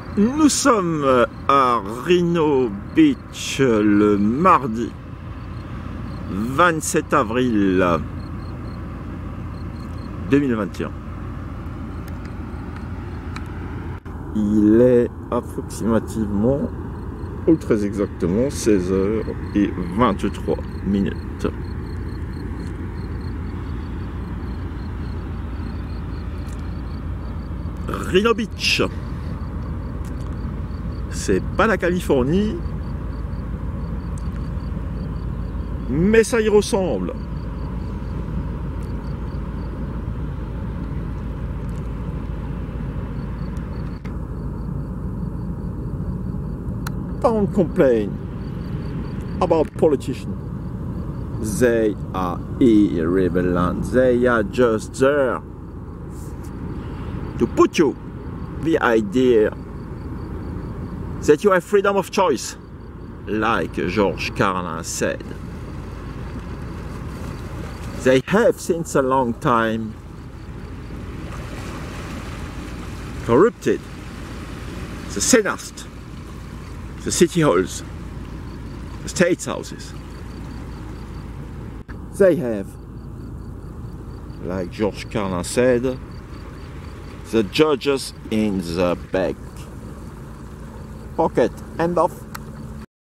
Nous sommes à Rhinau Beach le mardi 27 avril 2021. Il est approximativement, ou très exactement, 16h23. Rhinau Beach. C'est pas la Californie, mais ça y ressemble. Don't complain about politicians. They are irrelevant. They are just there to put you the idea that you have freedom of choice, like George Carlin said. They have since a long time corrupted the Senate, the city halls, the state houses. They have, like George Carlin said, the judges in the back pocket. End of.